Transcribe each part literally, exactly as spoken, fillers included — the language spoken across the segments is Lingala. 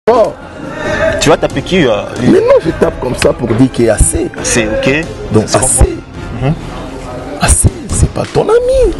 Oh. Tu vas taper qui euh, Mais non, je tape comme ça pour dire qu'il y a assez. C'est ok. Donc assez. Mm-hmm. Assez, c'est pas ton ami.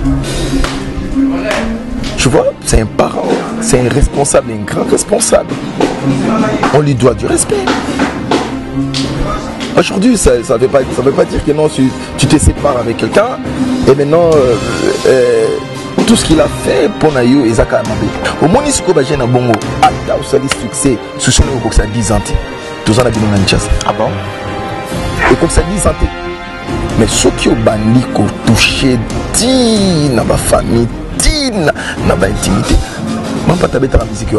Tu vois, c'est un parent, c'est un responsable, un grand responsable. On lui doit du respect. Aujourd'hui, ça ne veut, veut pas dire que non, tu, tu te sépares avec quelqu'un et maintenant, euh, euh, tout ce qu'il a fait pour Nayo et Zaka Amabé. Au moins, il se trouve à Bongo, à Taoussali succès, sous son niveau, ça dix ans. Tout ça, on a bien dans chasse. Ah bon? Et comme ça, dix ans. Mais ceux qui ont banni, qui ont touché, dit, dans ma famille, dit, dans ma intimité, je ne sais pas si tu as la musique.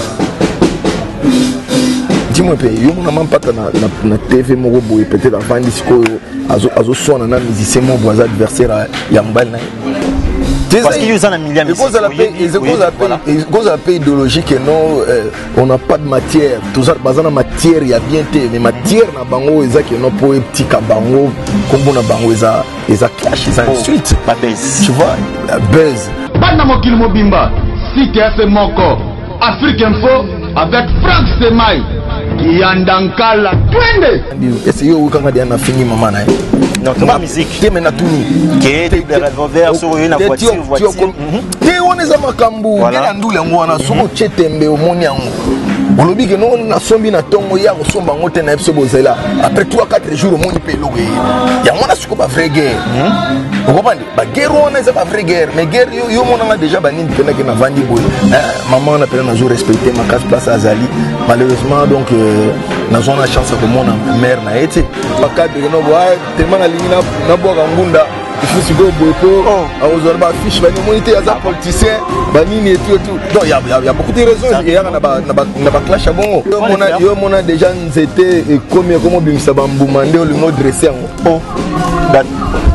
Dis-moi, je ne sais pas si la T V, peut-être avant, je suis un musicien, mon adversaire, il y a un bal. Parce qu'il y a un milliard de choses. Les causes à pays idéologiques, non, on n'a pas de matière. Tout ça, dans la matière, il y a bien été. Mais matière, na bango, ils ont qui non pour petit kabango, comme on a bango, ils ont, ils ont clash, ils ont insulte. Pas buzz. Tu vois, la buzz. Banda Mokil Mobimba, C T F Moko, Afrique Info, avec Franck Semaï, Yandankala, Twende. Et c'est eux qui ont fini, maman. Non, c'est pas musique. Qui est maintenant Qui est des revolvers sur une voiture. Qui on est à Makambu, qui est à Ndoula, on a son tchétembe au Moniango. On l'a dit que nous, on a sombi na tongo ya au somba ngote na epso bozela. Après trois quatre jours, on y peut louer. Il y a mon a pas vraie guerre. Vous comprenez? La guerre, on n'est pas vraie guerre. Mais guerre, yo mon a déjà banni de que na vandi boy. Maman a perdu un jour respecté ma casse place à Zali. Malheureusement, donc, nous avons la chance que mon mère n'a été. Pas cadre, nous voyons tellement la ligne na boire en gunda. Il faut se go boito. À aujourd'hui, affiche, bah nous moniter à ça politicien, bah ni et tout tout. Donc il y a il y a beaucoup de raisons. Il y a na ba na ba na ba clash bon. Yo mon a yo mon a déjà c'était combien comment bimisa bambu mandé au lingo dressé en. Oh. Bah.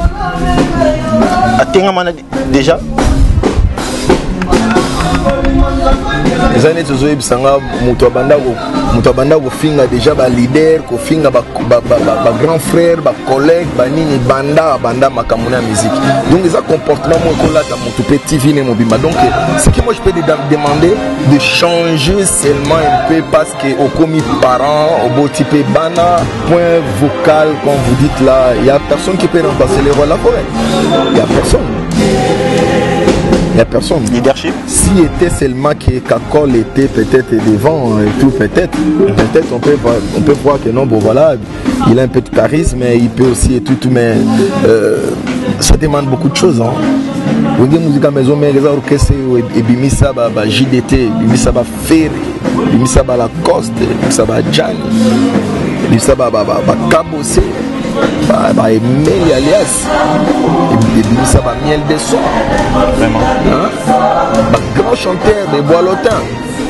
Atenga mana déjà. Les années de Zoé Bissanga, Moutouabanda, Moutouabanda, Finga déjà ba leader, ko Finga ba grand frère, ba collègue, ba nini banda, banda makamuna musique. Donc les comportements moi là dans mon tout petit vie mon bimba. Donc ce que moi je peux demander de changer seulement un peu parce que au commis parents, au beau type bana, point vocal comme vous dites là, il y a personne qui peut remplacer les rôles là pour elle. Il y a personne. Il n'y a personne. Leadership. S'il était seulement que Kakol était peut-être devant et tout, peut-être, peut-être on peut, on peut voir que non, bon voilà, il a un peu de charisme, mais il peut aussi et tout, tout mais euh, ça demande beaucoup de choses. Hein. Vous dites musique à maison, mais les orchestres et Bimisa, J D T, Bimisa, Ferry, Bimisa, Lacoste, Bimisa, Gianni, Bimisa, Cabosé. Bah, bah, Emeli alias et Bimisa ba miel de son vraiment hein? Bah, grand chanteur de Bois-Lotin.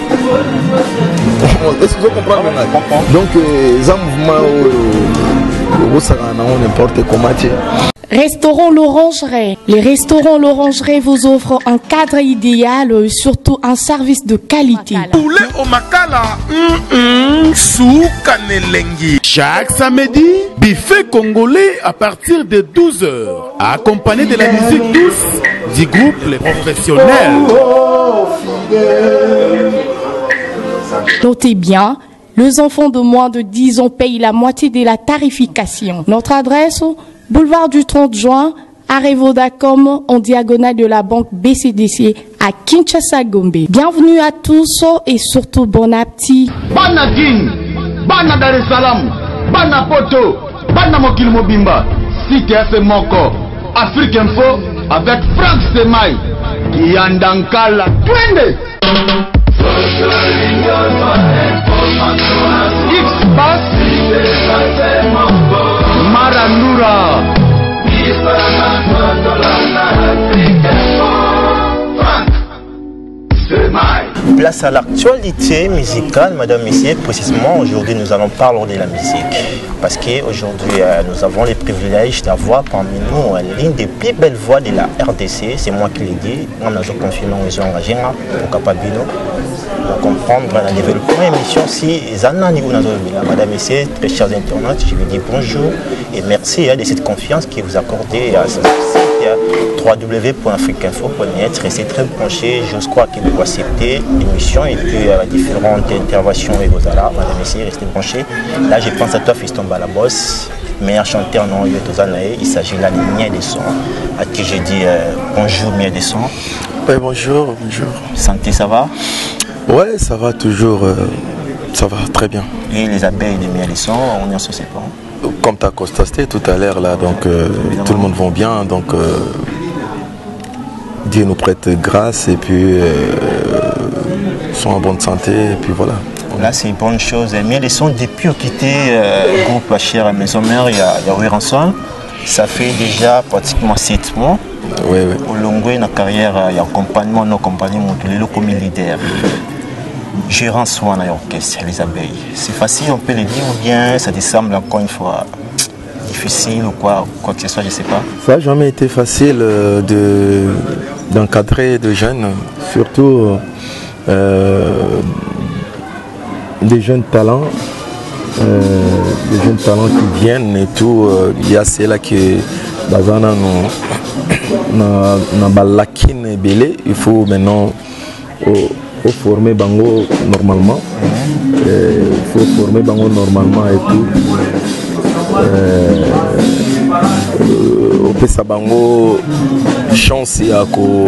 Est-ce que vous comprenez? Donc les mouvements au Sarana n'importe comment. Restaurant L'Orangerie. Les restaurants L'Orangerie vous offrent un cadre idéal et surtout un service de qualité. Poulet au makala, mm -mm, soukanelengi. Chaque samedi, buffet congolais à partir de douze heures. Accompagné de la musique douce du groupe Les Professionnels. Notez bien, les enfants de moins de dix ans payent la moitié de la tarification. Notre adresse, boulevard du trente juin, arrêt Vodacom, en diagonale de la banque B C D C à Kinshasa Gombe. Bienvenue à tous et surtout bon appétit. Bana King, Bana Dar es Salaam, Bana Poto, Bana Mokil Mobimba, C T F Moko, Afrique Info avec Franck Semaï, Yandankala, Twende. X-Bass Maranura Place à l'actualité musicale, madame, messieurs. Précisément, aujourd'hui, nous allons parler de la musique. Parce qu'aujourd'hui, euh, nous avons le privilège d'avoir parmi nous euh, l'une des plus belles voix de la R D C. C'est moi qui l'ai dit. On a confirmé, nous avons engagé pour Capabino. Pour comprendre le développement de l'émission, si madame, messieurs, très chers internautes, je vous dis bonjour et merci hein, de cette confiance que vous accordez à ce site w w w point afrique info point net. Restez très branchés. Je crois qu'il faut accepter l'émission et puis euh, différentes interventions et vos alarmes. Madame, messieurs, restez branchés. Là, je pense à toi, Fiston Balabos, meilleur chanteur non Yotozanae. Il s'agit là de Mien des Sons, à qui j'ai dit euh, bonjour, Mien des Sons. Ouais, bonjour, bonjour. Santé, ça va? Ouais, ça va toujours. Euh, ça va très bien. Et les abeilles de Mien des Sons, on y en sait pas. Comme tu as constaté tout à l'heure là, donc euh, tout le monde va bien, donc euh, Dieu nous prête grâce et puis euh, sont en bonne santé et puis voilà. Là c'est une bonne chose. Mien des Sons depuis quitté euh, le groupe H R Maison Mère, il y a, il y a oui ensemble. Ça fait déjà pratiquement sept mois. Oui, oui. Au long de la carrière, il y a accompagnement, nos compagnies, les comme leader. Gérant soin à l'orchestre, les abeilles. C'est facile, on peut le dire, ou bien ça te semble encore une fois difficile ou quoi, quoi que ce soit, je ne sais pas. Ça n'a jamais été facile de, d'encadrer de jeunes, surtout euh, des jeunes talents, euh, des jeunes talents qui viennent et tout. Il y a ceux-là qui bazana na balakine et belé. Il faut maintenant faut former bango normalement. Il faut former bango normalement et tout. On peut sa bango chance à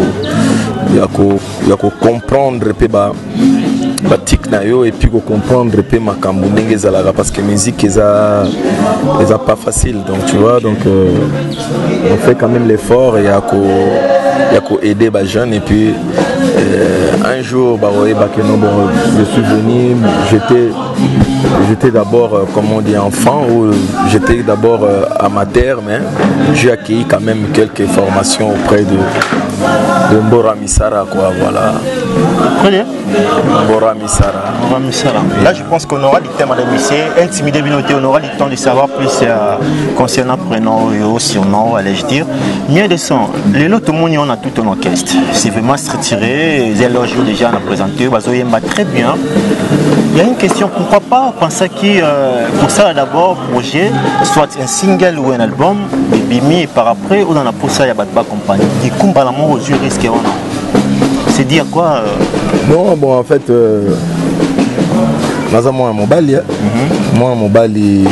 comprendre batik na yo et puis comprendre pe makambo ndenge ezalaka parce que musique eza eza pas facile, donc tu vois, donc euh, on fait quand même l'effort et à ko ya ko aider ba jeunes et puis euh, un jour bah ouais bah que non bon je suis venu, j'étais j'étais d'abord euh, comme on dit enfant ou j'étais d'abord euh, amateur, mais j'ai acquis quand même quelques formations auprès de de Mbora Misara quoi, voilà. Très bien. Mbora Misara. Mbora Misara. Là, je pense qu'on aura du temps, madame Missé. Intimidé, Binoté, on aura du temps de savoir plus euh, concernant prénom et surnom, allais-je dire. Mien des Sons. Les lots, tout le monde, on a tout un orchestre. C'est vraiment structuré. Les éloges déjà, on a présenté. Bazoyemba, très bien. Il y a une question, pourquoi pas penser que euh, pour ça, d'abord, projet, soit un single ou un album, et bimi, et par après, on en a pour ça, il y a Badba Compagnie. Du coup, par l'amour aux yeux, risque on a. C'est dire quoi euh... Non, bon, en fait, euh, moi, à mon bali, moi, à mon bali,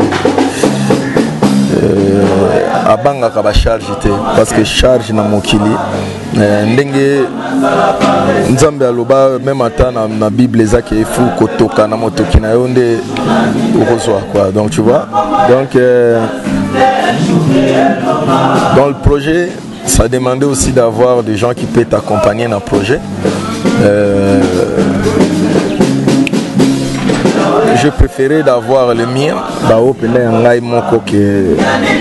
à Banga, à charge, parce que charge na mokili. Ndenge nzambe aloba même ata na, na Bible ezaki efu kotoka na motoki na yo nde okozwa quoi, donc tu vois, donc euh, dans le projet ça demandait aussi d'avoir des gens qui peuvent t'accompagner dans le projet. euh, je préférais d'avoir le mien bah au pena ngai moko que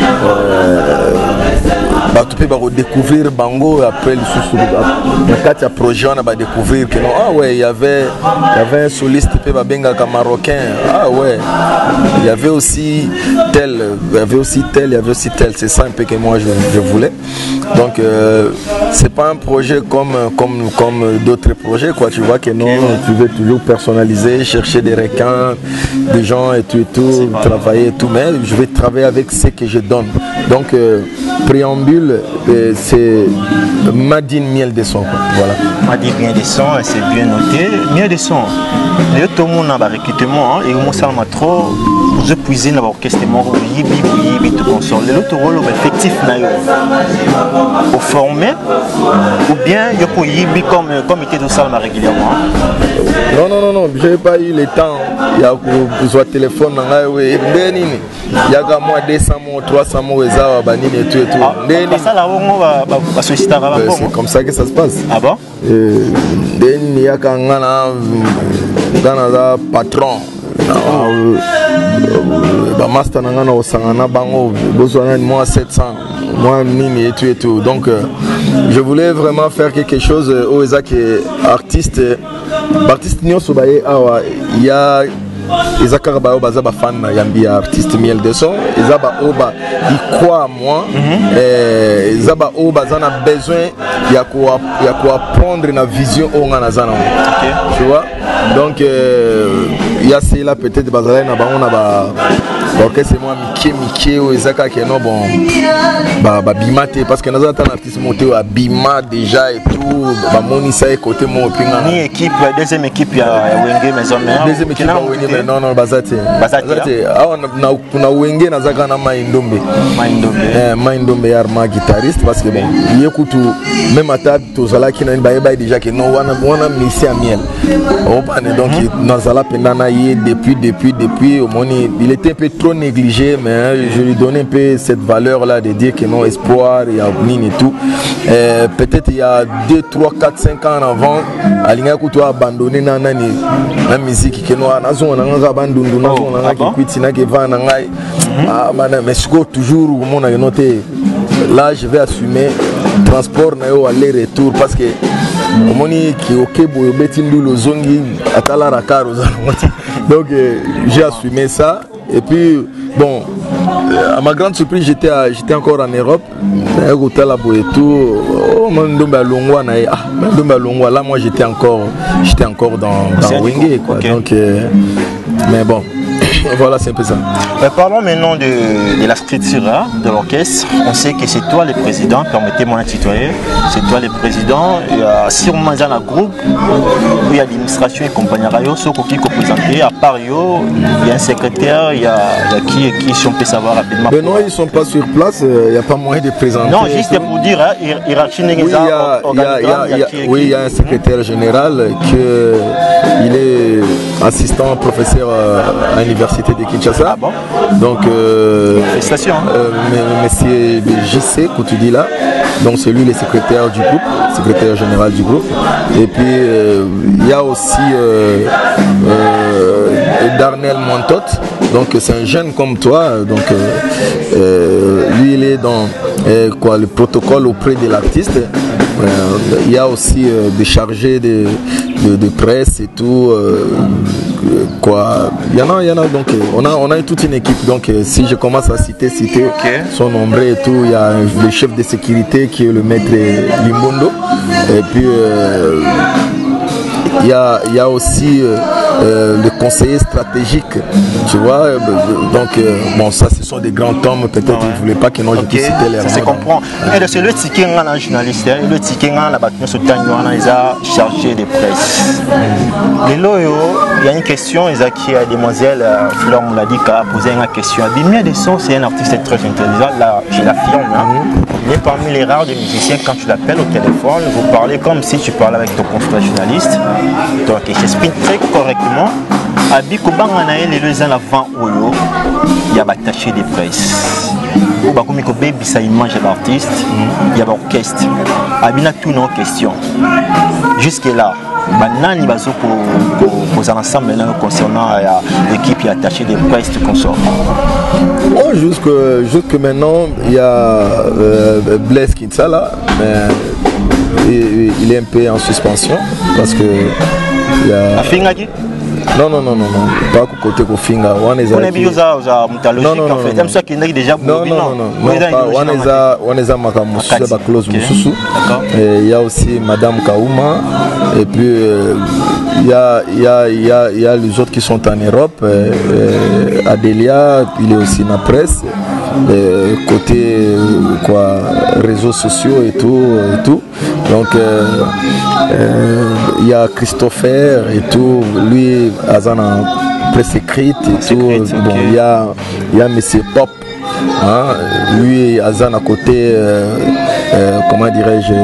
bah, tu peux redécouvrir Bango après le sous le projet on a découvrir que non, ah ouais, il y avait il y avait un soliste Benga marocain, ah ouais, il y avait aussi tel, il y avait aussi tel, il y avait aussi tel, c'est ça un peu que moi je, je voulais. Donc euh, c'est pas un projet comme comme comme d'autres projets quoi, tu vois que non, tu veux toujours personnaliser, chercher des requins, des gens et tout et tout, travailler et tout, mais je vais travailler avec ce que je donne. Donc euh, préambule, c'est Madine Miel des Sons. Voilà. Madine Miel des Sons, c'est bien noté. Miel des Sons, les tout le monde a recrutement et on s'en a trop. Je puise dans l'orchestre, yibi yibi tout console. Les autres rôles effectif nayo. Au formé ou bien il faut yibi comme comité de salle régulièrement. Non non non non, j'ai pas eu le temps. Il y a besoin de téléphone na ouais benini. Il y a qu'à moi deux cents mots, trois cents mots ezaba banini et tout et tout. C'est comme ça que ça se passe. Ah bon? Il y a qu'un patron. Bah master nangana osangana bango besoin de moi sept cents moi nini et tout et tout, donc euh, je voulais vraiment faire quelque chose au Isaac artiste artiste nyonso baye awa il y a Isaac Bayo baza ba fan yambi artiste Miel des Sons Isaba Oba il croit à moi et Isaba Oba zana besoin il y a quoi il y a quoi prendre une vision au ngana zana, tu vois, donc euh, il y a cela peut-être bazala na bango na ba orchestre moi miké miké o ezaka que non bon ba ba bimate parce que nous avons un artiste monté à bima déjà et tout ba moni ça côté mon pinga ni équipe deuxième équipe ya Wenge maison mère deuxième équipe ya Wenge mais non non bazate bazate ah na na Wenge na zaka na Maindombe Maindombe eh Maindombe arma guitariste parce que bon il écoute même à table tozala qui na ba ba déjà que non wana wana misi à miel on parle donc nazala pendana y depuis depuis depuis au moni il était un peu trop négligé mais hein, je lui donnais un peu cette valeur là de dire que non espoir il y a mine et tout euh, peut-être il y a deux trois quatre cinq ans en avant alinga kuto abandonné na nani la musique que non nazo na nga bandundu nazo na nga kwiti na ke va na ngai ah bana mais siko toujours mon a noté là je vais assumer transport na yo aller retour parce que moni qui OK boyo betindu lozongi atala rakaro donc euh, j'ai assumé ça et puis bon à ma grande surprise j'étais j'étais encore en Europe là moi j'étais encore j'étais encore dans, dans Wenge quoi okay. Donc euh, mais bon voilà, c'est un peu ça. Mais parlons maintenant de, de la structure hein, de l'orchestre. On sait que c'est toi le président, permettez-moi de tutoyer. C'est toi le président. Il y a sûrement un groupe où il y a l'administration et compagnie Rayo, ceux qui sont présentés. À part yo, il y a un secrétaire, il y a, il y a qui et qui, si on peut savoir rapidement. Mais non, ils ne sont pas sur place, il n'y a pas moyen de présenter. Non, juste pour dire, hein, hiérarchie oui, il y a, il y a, il y a, il y a, oui, il y a un secrétaire général qui il est assistant professeur à l'université de Kinshasa. Ah bon? Donc, euh, félicitations. Euh, monsieur J C, que tu dis là, donc c'est lui le secrétaire du groupe, secrétaire général du groupe. Et puis euh, il y a aussi euh, euh, Darnell Montot, donc c'est un jeune comme toi, donc euh, euh, lui il est dans euh, quoi, le protocole auprès de l'artiste. Euh, il y a aussi euh, des chargés de, de, de presse et tout. Euh, quoi. Il y en a, il y en a donc on a, on a toute une équipe. Donc si je commence à citer, citer, okay. Sont nombreux et tout. Il y a le chef de sécurité qui est le maître Limbondo. Et puis euh, il y a, il y a aussi euh, euh, le conseiller stratégique, tu vois. Donc euh, bon, ça ce sont des grands hommes. Peut-être ah ouais. Ils ne voulaient pas que non, okay. Je puisse citer les noms. Ça se comprend. Et c'est le ticket en journaliste, le ticket en la bâtiment sur Tagnon, ils ont chargé de presse. Et là, il y a une question, il y a demoiselle Fleur Mouladi qui a posé une question. Bimia Desson, c'est un artiste très intelligent. Là, je l'affirme. Hein. Il est parmi les rares des musiciens quand tu l'appelles au téléphone, vous parlez comme si tu parlais avec ton confrère journaliste. Donc, il s'exprime très correctement. Abiko Banganae, les deux ans avant Oyo, il y a attaché des presses. Comme il y a une image de l'artiste, il y a l'orchestre. Abina tout nos questions. Jusque-là, maintenant, il va se poser ensemble concernant l'équipe qui est attachée des presses de consort. Oh, jusque, jusque maintenant, il y a euh, Blaise Kinsala, mais il, il est un peu en suspension parce que il y a. Afingaki? Non, non, non, non, non, pas côté Kofinga. On est bien en fait. Même ça qui est déjà non, non, non, non, on est à on est à Makamusu, à Close Mususu. Il y a aussi Madame Kaouma. Et puis il y a il y a il y a il y a les autres qui sont en Europe. Adélia, il est aussi dans la presse. Euh, côté quoi réseaux sociaux et tout et tout donc il euh, euh, y a Christopher et tout lui Azana presse écrite et tout bon il y a il y a Monsieur Pop hein, lui Azana côté euh, euh, comment dirais-je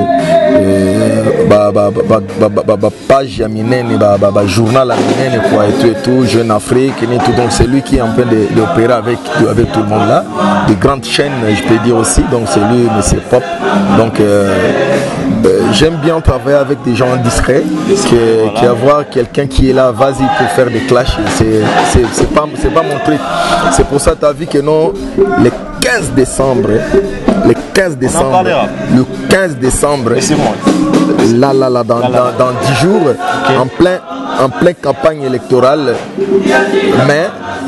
bah bah bah bah bah bah page minene bah bah journal minene quoi et tout et tout Jeune Afrique et tout donc c'est lui qui est en train d'opérer avec avec tout le monde là de grandes chaînes je peux dire aussi donc c'est lui Monsieur Pop donc euh, euh, j'aime bien travailler avec des gens discrets qui, qui avoir quelqu'un qui est là vas-y pour faire des clashs c'est c'est c'est pas c'est pas mon truc c'est pour ça t'as vu que non les quinze décembre le quinze décembre le quinze décembre là là là dans, dans, dans dix jours okay. en plein en pleine campagne électorale mais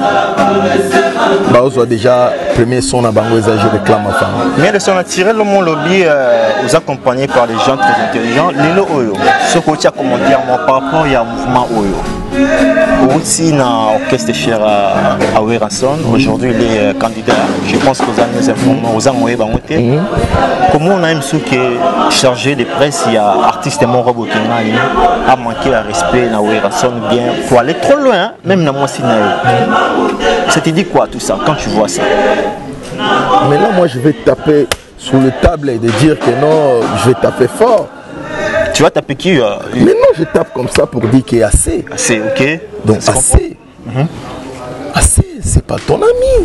bah on soit déjà premier son à Bango je réclame enfin mais de son attirer le monde lobby vous accompagné par des gens très intelligents Lilo Oyo ce que tu as commenté par rapport à un mouvement Oyo aussi dans l'orchestre cher à, à Werason. Aujourd'hui, il est candidat. Je pense que vous avez informé aux Angoé Bangoté. Comment on a même su que chargé de presse, il y a artiste mon robot qui a manqué à respect dans Werason bien pour aller trop loin, même dans moi Sinaï. Ça te dit quoi tout ça quand tu vois ça? Mais là, moi, je vais taper sur le table et de dire que non, je vais taper fort. Tu vas taper qui euh, Mais non, je tape comme ça pour dire qu'il y a assez. Assez, ok. Donc assez. Mm-hmm. Assez, c'est pas ton ami.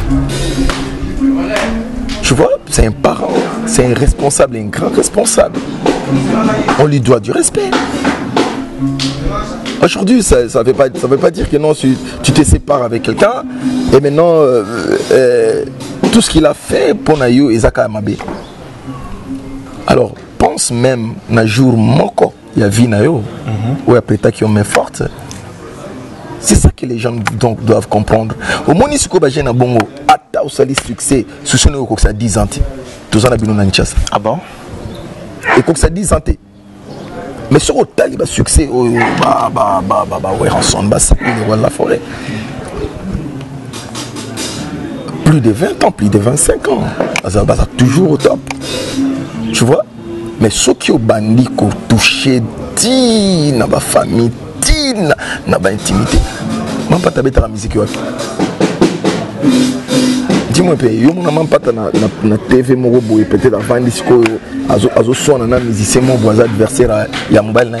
Tu vois, c'est un parent, c'est un responsable, un grand responsable. On lui doit du respect. Aujourd'hui, ça ne veut, veut pas dire que non, tu, tu te sépares avec quelqu'un et maintenant, euh, euh, tout ce qu'il a fait pour Nayo et Zaka Amabe. Alors, pense même un jour moko, il y a vie Nayo, ou après ta qui ont main forte. C'est ça que les gens donc, doivent comprendre. Au moins, si tu as un bon mot, ata ou sali succès, sous ce nom, ça dix ans. Tout ça, on a une chasse. Ah bon? Et que ça dix ans. Mais sur le tas, il y a succès, bah, bah, bah, bah, bah, ouais, ensemble, bah, ça, les rois de la forêt. Plus de vingt ans, plus de vingt-cinq ans. Ça, bah, ça toujours au top. Tu vois? Mais ceux qui ont bandit, qui ont touché, dit, dans ma famille, dit, dans ma intimité. Je ne sais pas si tu as la musique. Dis-moi, je ne sais pas si na T V peut-être avant de se faire un musicien, mon voisin adversaire, il y a mobile.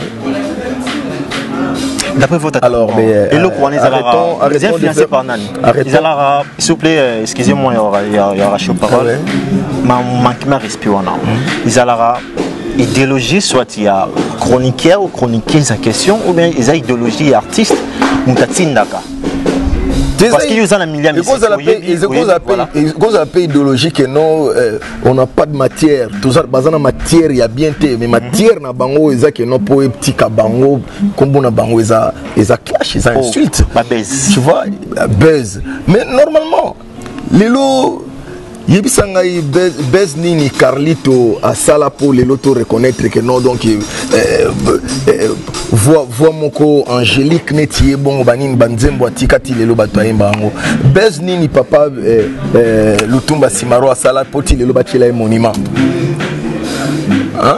D'après votre alors, mais, et le courant, ils arrêtons, arrêtons financé par Nani. Ils allaient, s'il vous plaît, excusez-moi, il y aura, il y aura chaud parole. Mais manque ma respirer. Ils allaient idéologie, soit il y a chroniqueur ou chroniqueuse sa question, ou bien ils ont idéologie artiste, ou tatindaka. Parce qu'ils ont un milliard de ils ont un pays idéologique et non, on n'a pas de matière. Tout ça, basant en matière, il y a bien té, mais matière na bango, ils ont que non pour petit kabango, comme on a bango, ils ont, ils ont clash, ils ont insulte. Tu vois, buzz. Mais normalement, les lots. Yebisanga bes nini Carlito à sala pour les loto reconnaître que non donc euh, euh, voix voix moko Angélique netié bon banine banzembo atikati lelo batoyemba ngo bes nini papa euh, euh, Lutumba Simaro à sala poti lelo batila monument hein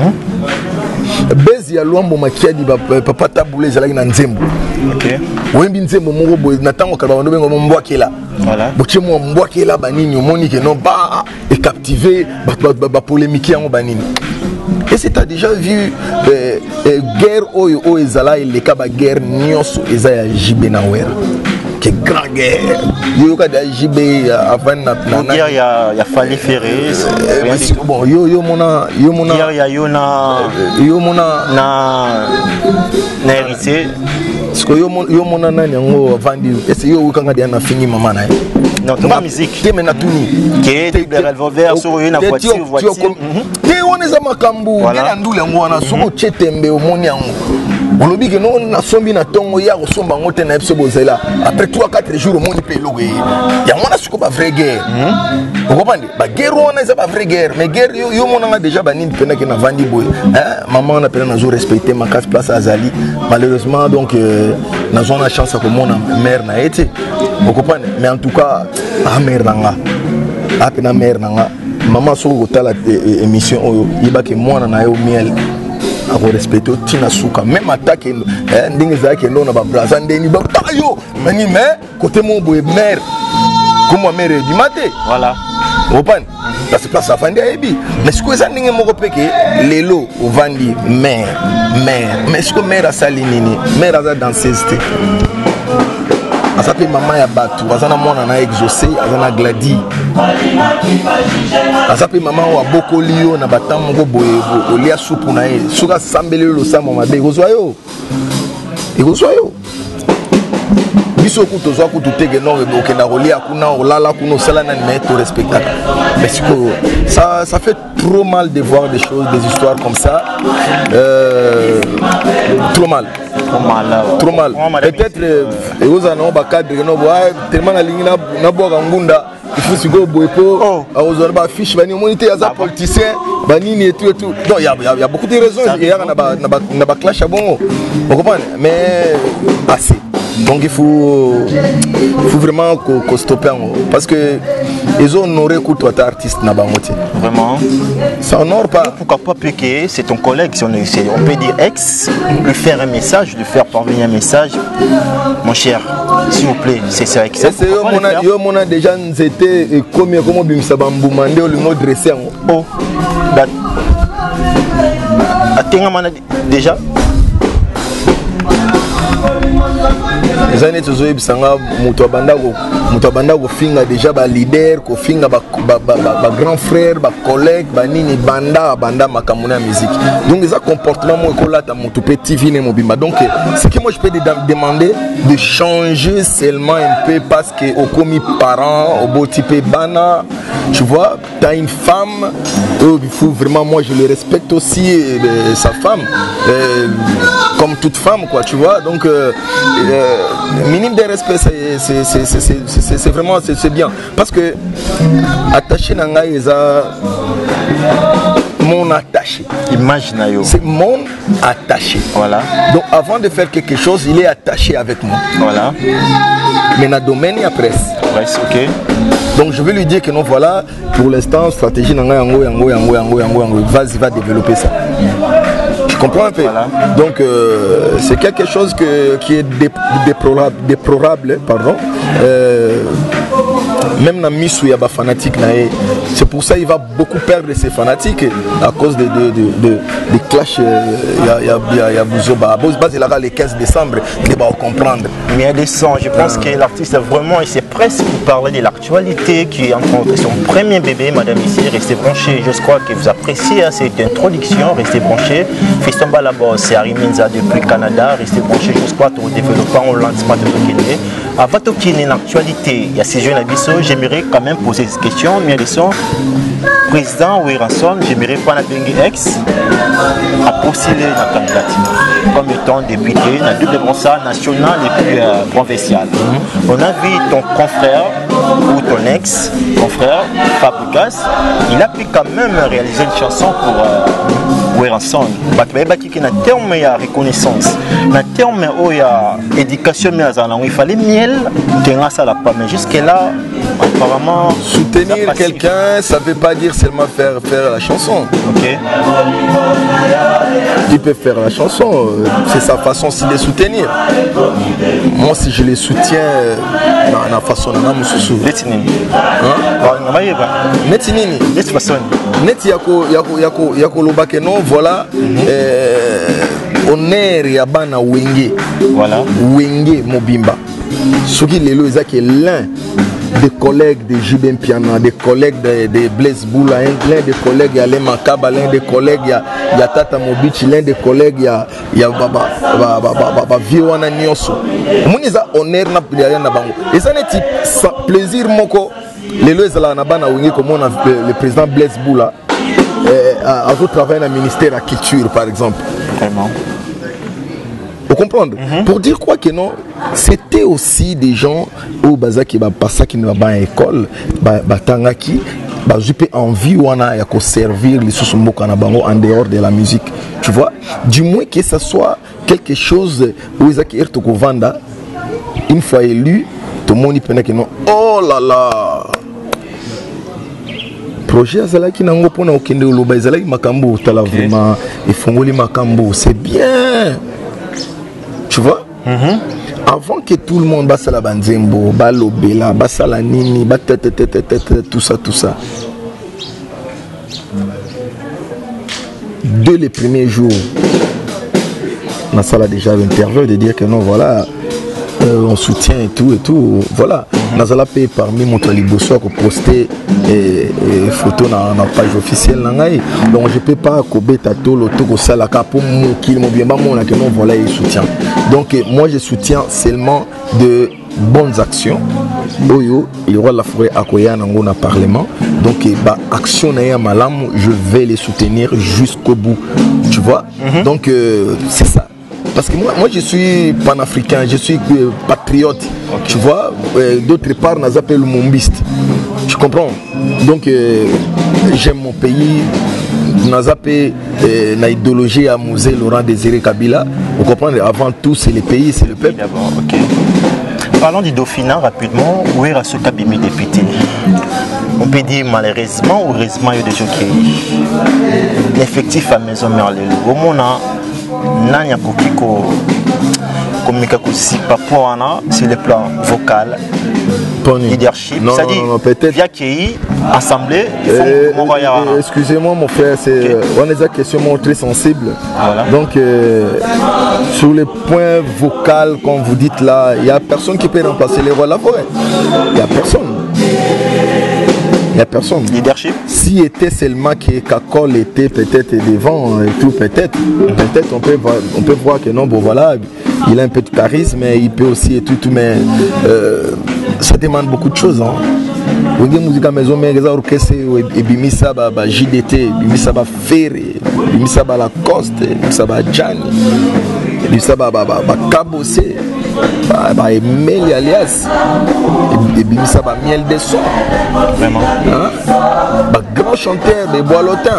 bes ya luambo makiadi papa tabule zalaki na nzembo. OK. Wembi nzembo moko boy natango kala bando bengo mbwakela. Voilà. Boche mo mbwakela banini omoni que non ba et captivé ba ba polémique en banini. Et c'est t'as déjà vu euh, euh, guerre oyo o ezala le kaba guerre nyonso ezaya jibe na wera. Que grand guerre. Yo ka da jibe avant na na guerre ya ya fallait ferrer. Bon yo yo mona yo mona guerre ya yo na yo mona na na héritier. Parce que yo yo mona nani yango vandi ese yo kanga dia na fini mama na non to musique te mena tuni ke te revolver sur une voiture voiture te oneza makambu ngela ndule yango wana soko chetembe omoni yango olobi ke non na sombi na tongo ya ko somba ngote na episode bozela après trois quatre jours omoni pe logo yango na soko ba vraie guerre vous comprenez ba guerre wana eza ba vraie guerre mais guerre yo yo mona déjà ba nini pena ke na vandi boy hein maman na pena na zo respecter ma casse place azali malheureusement donc na zone la chance que mon mère n'a été vous comprenez mais en tout cas ah mère nanga ah pena mère nanga maman so ta la émission oyo iba ke mwana na yo miel a ko respecter tina suka même attaque eh ndingi za ke ndona ba braza ndeni ba yo mani mais côté mon boy mère comme mère du matin voilà vous comprenez ça se passe à Fandi Ebi mais ce que ça ndingi moko peke lelo au vandi mère mère mais ce que mère a sali nini mère a danseuse ça fait maman ya batu azana mwana na exaucé azana gladi ça fait maman wa bokolio na batam ngo boye olia soupe na e suka sambele lo samo mabe kozwa yo ekozwa yo biso ku tozwa ku tutege no eboke na rolia kuna olala kuna sala na mettre au spectacle parce que ça ça fait trop mal de voir des choses des histoires comme ça euh, trop mal trop mal trop mal peut-être et vous en ba cadre no boy tellement na ligne na na boka ngunda il faut se go boy po a aux ba fiche bani monité ya za politicien bani ni et tout et tout donc il y a il y a beaucoup de raisons il y a na ba na ba clash à bon vous comprenez mais assez Donc il faut, il faut vraiment qu'on stopper parce que ils ont honoré coup toi artiste na bangote. Vraiment. Ça honore pas. Pourquoi pas piquer, c'est ton collègue, si on, est, on peut dire ex, lui faire un message, lui faire parvenir un message. Mon cher, s'il vous plaît, c'est ça. C'est yo mon a déjà nzete combien comment bimisa bambumande o lingo dresser en. Oh. Atenga déjà. Les années toujours bisanga muto banda ko muto banda ko finga déjà ba leader ko finga ba ba, ba, ba grand frère ba collègue ba nini banda banda makamuna musique donc les comportement moi ko lata muto petit vine mobimba donc ce que moi je peux demander de changer seulement un peu parce que au commis parent au beau type bana tu vois tu as une femme oh, il faut vraiment moi je le respecte aussi euh, sa femme euh, comme toute femme quoi tu vois donc euh, euh, minimum de respect c'est vraiment c'est bien parce que attaché nanga eza mon attaché imagine c'est mon attaché voilà donc avant de faire quelque chose il est attaché avec moi voilà mais dans le domaine il y a presse presse ok donc je vais lui dire que non voilà pour l'instant stratégie nanga yango yango yango yango yango yango vas-y va développer ça. Tu comprends un peu voilà. Donc euh, c'est quelque chose que, qui est dé, déplorable, déplorable pardon. Euh, même dans Missou, il y a des fanatiques. C'est pour ça qu'il va beaucoup perdre ses fanatiques à cause de, de, de, de, de clashs. Il y a Bouzoba. Il y a le quinze décembre, il va comprendre. Mais il y a des sons. Je pense que l'artiste vraiment, il s'est presque parlé de l'actualité, qui a rencontré son premier bébé, madame ici. Restez branchés. Je crois que vous appréciez cette introduction. Restez branchés. Fiston Balabo, c'est Ariminza depuis le Canada. Restez branchés. Je crois que vous développez en lancement de Tokyo. Avant Tokyo, l'actualité, il y a ces jeunes abisso. J'aimerais quand même poser cette question. Mais ils sont président Weranson, j'aimerais pas la Bengue ex à postuler la candidature comme étant député dans le double conseil national et puis euh, provincial. Mm-hmm. On a vu ton confrère ou ton ex confrère Fabrikas, il a pu quand même réaliser une chanson pour euh, Weranson. Il y a un terme de reconnaissance, un terme de éducation, il fallait miel, mais jusque-là, apparemment, soutenir quelqu'un, ça ne veut pas dire seulement faire, faire la chanson. Ok. Il peut faire la chanson, c'est sa façon aussi de soutenir. Moi, si je les soutiens dans la façon de me soutenir. Netinini. Netinini. Neti yako yako yako yako lobake non voilà. Honneur ya bana wenge. Voilà. Wenge Mobimba. Ce qui est là, c'est l'un des collègues de Jubin Piana, des collègues de, de Blaise Boula, l'un des collègues de Alain Makaba, l'un des collègues de Tata Mobichi, l'un des collègues de Baba Baba Viwana Nyoso. Mon isa honneur na prière na bango. Et ça n'est pas plaisir moko. Les lois là na bana wingi comme on a le président Blaise Boula a travaillé dans le ministère de la culture par exemple. Vraiment. Vous comprenez? Mm-hmm. Pour dire quoi que non, c'était aussi des gens au bazar qui va passer qui ne va pas à l'école, batangaki, bazupé envie ou ana yako servir les sous-mboka na bango en dehors de la musique. Tu vois? Du moins que ça soit quelque chose où ils acquièrent to vanda une fois élu, tout le monde peut que non. Oh là là. Projet azalaki nango pona okende oloba ezalaki makambo tala vraiment et fongoli makambo, c'est bien. Tu vois? Mm-hmm. Avant que tout le monde basse la banzembo, balobela, basse la nini, tout ça, tout ça. Dès les premiers jours, on a déjà l'interview de dire que non, voilà, euh, on soutient et tout et tout. Voilà. Mm-hmm. Nazala paye parmi mon talibosso pour poster et, et photo dans la page officielle. Donc je ne peux pas couper tato l'auto pour ça la pour qu'il m'ont bien mon que non voilà il soutient. Donc moi je soutiens seulement de bonnes actions. Oyo il y aura la forêt à Koya dans parlement. Donc bah action naya malam je vais les soutenir jusqu'au bout. Tu vois? Mm-hmm. Donc euh, c'est ça. Parce que moi, moi je suis panafricain, je suis euh, patriote, okay. Tu vois, euh, d'autre part, on appelle le mombiste, tu comprends? Donc, euh, j'aime mon pays, on appelle na idéologie à Musée Laurent Désiré Kabila. Vous comprenez, avant tout c'est le pays, c'est le peuple. D'abord, ok. Parlons du Dauphinat rapidement. Où est ce cabinet député? On peut dire malheureusement ou heureusement il y a des gens qui l'effectif à maison mère au monde n'a kokiko communiquer aussi par sur le plan vocal. Leadership, c'est-à-dire via qui assemblée. Euh, euh, Excusez-moi mon frère, c'est okay. euh, on est à question très sensible. Voilà. Donc euh, sur le point vocal, comme vous dites là, il n'y a personne qui peut remplacer les rois de la forêt. Il n'y a personne. Il n'y a personne. Leadership. Si était seulement que Kakol était peut-être devant et tout, peut-être, peut-être on peut voir, on peut voir que non, bon voilà, il a un peu de charisme, mais il peut aussi et tout, tout mais euh, ça demande beaucoup de choses. Hein. Vous avez musique à maison, mais les orchestres, et bimisa ba J D T, bimisa ba Ferry, bimisa ba Lacoste, bimisa ba Gianni, bimisa ba ba ba Cabossé, ba ba Emeli alias, et bimisa ba Miel des Sons. Vraiment. Hein? Ba grand chanteur de Bois-Lotin.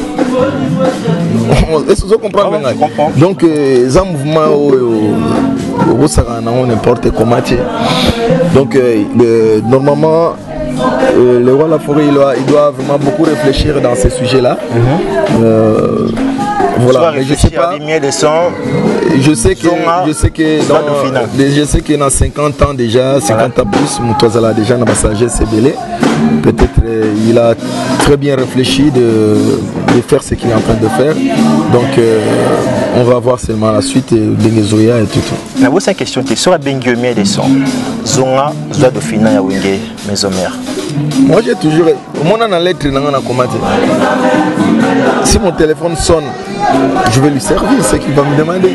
Est-ce que vous comprenez? Ah ouais, donc, euh, un mouvement où ça n'importe comment. Donc, euh, le, normalement, euh, le roi de la forêt, il doit, il doit vraiment beaucoup réfléchir dans ces sujets-là. Mm-hmm. euh, voilà, mais je sais pas. Je sais que je sais que dans, je sais que dans cinquante ans déjà, cinquante ans plus, Moutouazala déjà dans la sagesse c'est belé. Peut-être euh, il a très bien réfléchi de, de faire ce qu'il est en train de faire. Donc euh, on va voir seulement la suite de Nézoya et tout. Mais vous cette question qui sur la Benguemé des sons. Zonga Zoa Dauphinat ya Wenge maison mère. Moi j'ai toujours au moins dans la lettre dans la commande. Si mon téléphone sonne, je vais lui servir ce qu'il va me demander.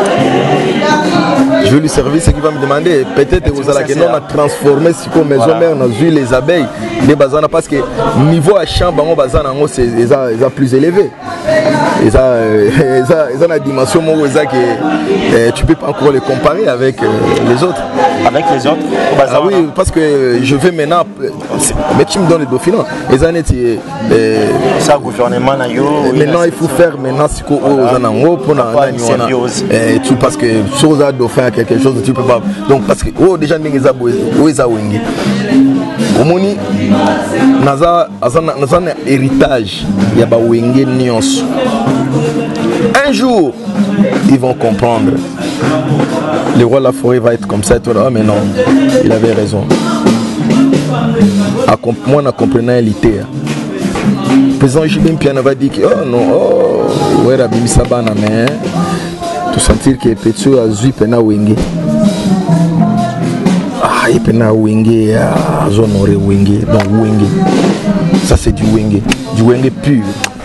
Je vais lui servir ce qu'il va me demander. Peut-être que vous allez a transformé ce qu'on maison mère, on a vu les abeilles, les bazana parce que niveau à chambre, on bazana c'est plus élevé. Ils ont une dimension que tu peux pas encore les comparer avec les autres. Avec les autres? Ah oui, parce que je vais maintenant. Mais tu me donnes les Dauphinats. Les années, ça gouvernement maintenant il faut faire maintenant ce qu'on a en haut pour la tout parce que chose à dauphin quelque chose tu peux pas. Donc parce que oh déjà les aboués où ils ont wingé. Au moni naza naza héritage il y a ba wingé nyons. Un jour ils vont comprendre. Le roi de la forêt va être comme ça. Toi, oh, mais non, il avait raison. Moi, on a compris l'idée. Le président Jibin Piana va dire que oh non, oh, ouais, Rabbi Misabana, mais tout sentir que Petro a zui pena wenge. Ah, il pena wenge, ah, zone aurait wenge, donc wenge. Ça c'est du wenge, du wenge pur.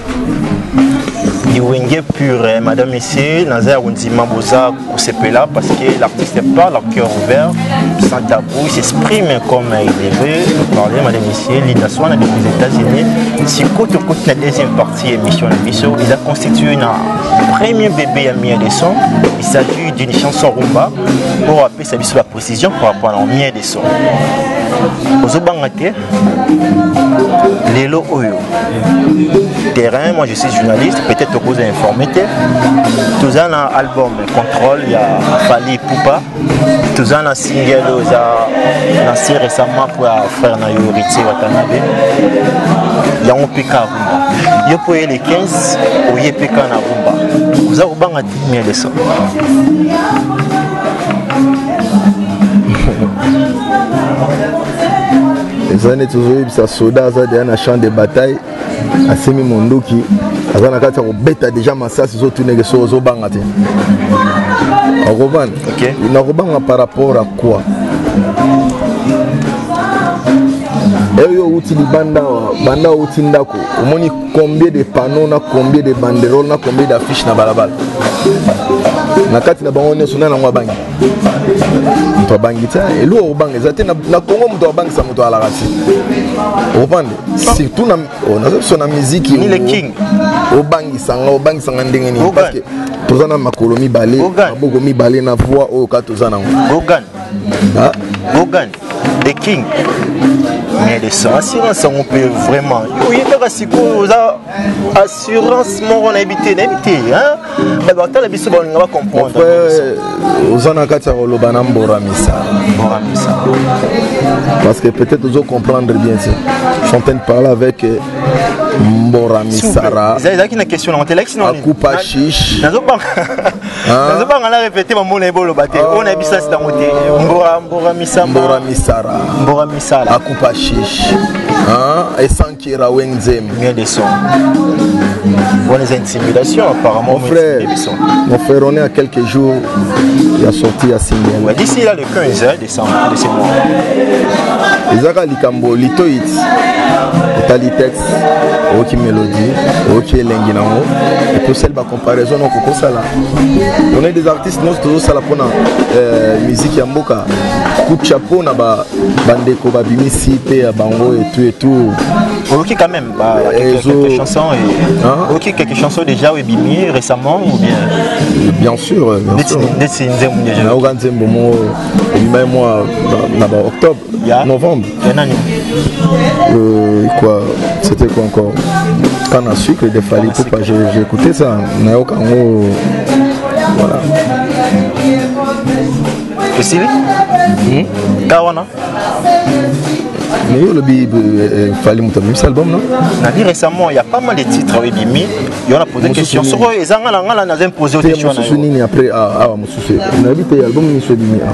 Du wenge pur, eh, madame, messieurs, Naza Wundima Boza là parce que l'artiste parle à cœur ouvert, sans tabou, il s'exprime comme il veut parler, madame, messieurs, Linda Swan des États-Unis. Si côte côte la deuxième partie émission de l'émission, il a constitué un premier bébé à miel des sons. Il s'agit d'une chanson rumba pour rappeler sa la précision par rapport à miel des sons. Aux Obangate, Lélo Oyo. Terrain, moi je suis journaliste, peut-être que vous avez informé. Tous un album Contrôle, il y a Fali Poupa. Tous un single, il y a lancé récemment pour frère Nayo Ritsi Watanabe. Il y a un P K Rumba. Il y a pour les quinze, il y a P K na Rumba. Vous avez Obangate, mieux de ça. Les années toujours ça soda ça derrière un champ de bataille à Semi Mondoki azana kata ko beta déjà massa ces autres nègres so zo bangate on revan OK il n'a rebanga par rapport à quoi et yo uti di banda banda uti ndako omoni combien de panneaux na combien de banderoles na combien d'affiches na balabala na kati na bango ne sona na ngwa bangi mto bangi ta elo o bangi zate na na Congo mto bangi sa mto ala rasi o pande surtout na on a so na musique ni le king o bangi sanga o bangi sanga ndenge ni parce que tozana makolo mi balé boko mi balé na voix o ka tozana Ogan ah Ogan des kings. Mais les sons, assurance, on peut vraiment. Oui, il y a assurance, on a habité, on a habité. Mais on va comprendre. Vous en avez un Mbora Misara. Parce que peut-être vous allez comprendre bien. Je suis en train de parler avec Mbora Misara. Vous avez une question dans la Akupa Chiche. Je ne vais pas répéter mon mot. On a vu ça, c'est un côté. Mbora Misara. Mbora Misara. Mbora Misara. Akupa Chiche. Et Sankira Wenzem. Bien des sons. On les intimidations apparemment. Mon frère, mon frère, on est à quelques jours. Il a sorti à Singel. Ouais, d'ici là, le quinze décembre de ce mois. Isaka Likambo, Litoït, Talitex, Oki Mélodie, Oki Lenginamo, et pour celle la comparaison, on ça là. On est des artistes, nous tous ça là pour la musique Yamboka. Coup de chapeau, na ba bandeko ba bimisi pe bango et tout et tout. Ok quand même, bah, quelques, quelques chansons et hein? Ok quelques chansons déjà oui bimi récemment ou bien. Bien sûr. Bien sûr. Dès c'est une déjà. Na oganze mbomo même moi na ba octobre, yeah. Novembre. Euh, quoi, c'était quoi encore? Canne à sucre et des fallis pour pas j'ai écouté ça. Na aucun mot. Voilà. Et Sylvie? Hmm? Kawana? Mais le bib fallait monter cet album non? Nadi récemment il y a pas mal de titres oui bimi. Il y en a posé des questions sur eux. Ils ont ngala ngala posé des questions. Mon après ah ah mon souci. On a vu tes albums ni sur bimi.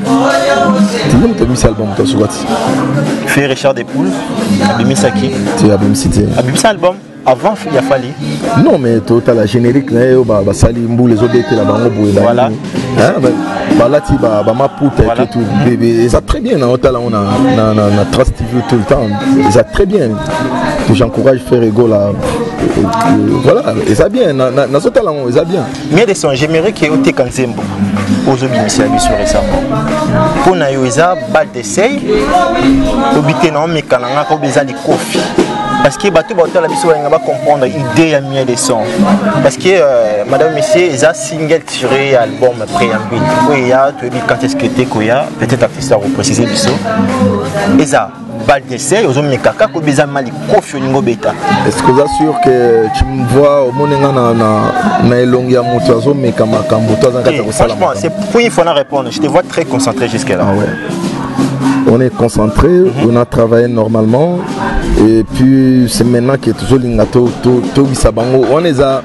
Tu veux monter cet album toi sur quoi? Fait Richard Despoules, Bimi Saki. Tu as Bimi Cité. Bimi cet album. Avant, il a fallu. Non, mais total la générique, là, bah, bah, sali mbou les autres étaient là-bas, voilà. Hein, bah, bah, là, tu bah, bah, ma poutre et tout. Ils ont très bien, là, on a, on a Trust T V tout le temps. Ils ont très bien. J'encourage à faire ego là. Voilà, ils ont bien. Dans ce talent, ils ont bien. Mais des sons, j'aimerais qu'il y ait autant de Kanzembo. Aux obéissants, sur récemment. Pour nous, ils ont balle d'essai. Obité non, mais quand on a besoin de coffee. Parce que bateau bateau la biso on va comprendre l'idée à mieux des sons parce que euh, madame monsieur ils a single tiré album préambule il y a tu dis quand est-ce que tu koya peut-être artiste à préciser biso ils a balle d'essai aux hommes kaka ko besoin mal kofi ningo beta. Est-ce que vous assure que tu me vois au monenga na na na elongi ya moto azo meka makambo to za kata ko sala. Franchement c'est pour il faut en répondre je te vois très concentré jusqu'à là. Ah ouais. On est concentré, mm-hmm. On a travaillé normalement et puis c'est maintenant que toujours l'ingato to to bisabango on les a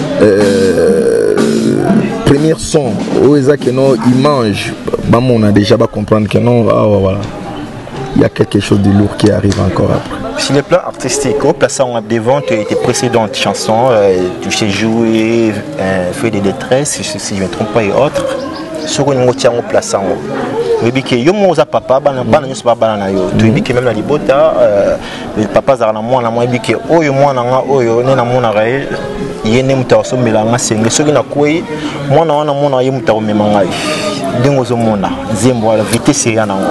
euh, premier son où ils a que non ils mangent bah on a déjà pas comprendre que non ah voilà il y a quelque chose de lourd qui arrive encore après. Sur le plan artistique, au passant devant tes précédentes chansons, euh, tu sais jouer, euh, faire des détresses, si je ne me trompe pas et autres, sur une moitié en plaçant. Oui, que yo moza papa bana bana nyos bana na yo. Tu que même na libota le papa za na mwana moi bi que oyo mwana nga oyo ne na mona rae yene muta so melanga senge soki na koi mwana wana mona ye muta mema ngai. Dingo zo mona zembo la vitesse ya na.